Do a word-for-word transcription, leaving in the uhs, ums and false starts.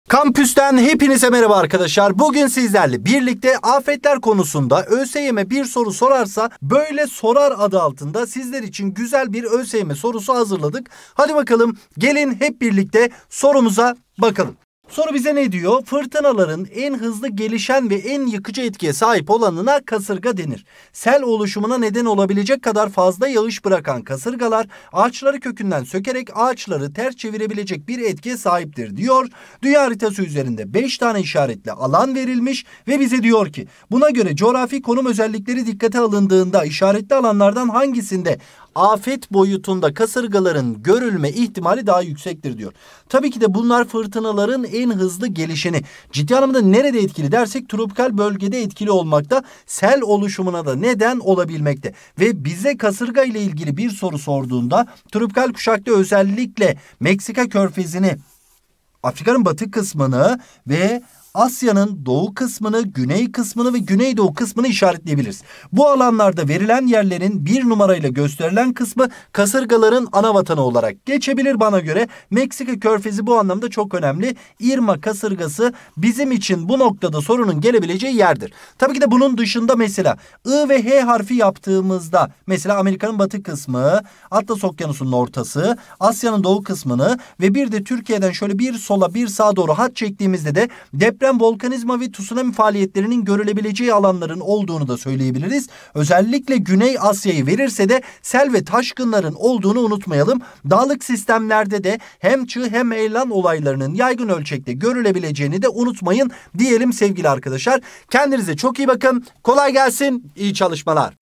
Kampüsten hepinize merhaba arkadaşlar. Bugün sizlerle birlikte afetler konusunda ÖSYM bir soru sorarsa böyle sorar adı altında sizler için güzel bir ÖSYM sorusu hazırladık. Hadi bakalım gelin hep birlikte sorumuza bakalım. Soru bize ne diyor? Fırtınaların en hızlı gelişen ve en yıkıcı etkiye sahip olanına kasırga denir. Sel oluşumuna neden olabilecek kadar fazla yağış bırakan kasırgalar ağaçları kökünden sökerek ağaçları ters çevirebilecek bir etkiye sahiptir diyor. Dünya haritası üzerinde beş tane işaretli alan verilmiş ve bize diyor ki buna göre coğrafi konum özellikleri dikkate alındığında işaretli alanlardan hangisinde afet boyutunda kasırgaların görülme ihtimali daha yüksektir diyor. Tabii ki de bunlar fırtınaların en hızlı gelişeni. Ciddi anlamda nerede etkili dersek tropikal bölgede etkili olmakta, sel oluşumuna da neden olabilmekte. Ve bize kasırga ile ilgili bir soru sorduğunda tropikal kuşakta özellikle Meksika körfezini, Afrika'nın batı kısmını ve Asya'nın doğu kısmını, güney kısmını ve güneydoğu kısmını işaretleyebiliriz. Bu alanlarda verilen yerlerin bir numarayla gösterilen kısmı kasırgaların ana vatanı olarak geçebilir bana göre. Meksika körfezi bu anlamda çok önemli. Irma kasırgası bizim için bu noktada sorunun gelebileceği yerdir. Tabii ki de bunun dışında mesela I ve H harfi yaptığımızda mesela Amerika'nın batı kısmı, Atlas Okyanusu'nun ortası, Asya'nın doğu kısmını ve bir de Türkiye'den şöyle bir sola bir sağa doğru hat çektiğimizde de deprem Deprem, volkanizma ve tsunami faaliyetlerinin görülebileceği alanların olduğunu da söyleyebiliriz. Özellikle Güney Asya'yı verirse de sel ve taşkınların olduğunu unutmayalım. Dağlık sistemlerde de hem çığ hem heyelan olaylarının yaygın ölçekte görülebileceğini de unutmayın diyelim sevgili arkadaşlar. Kendinize çok iyi bakın. Kolay gelsin. İyi çalışmalar.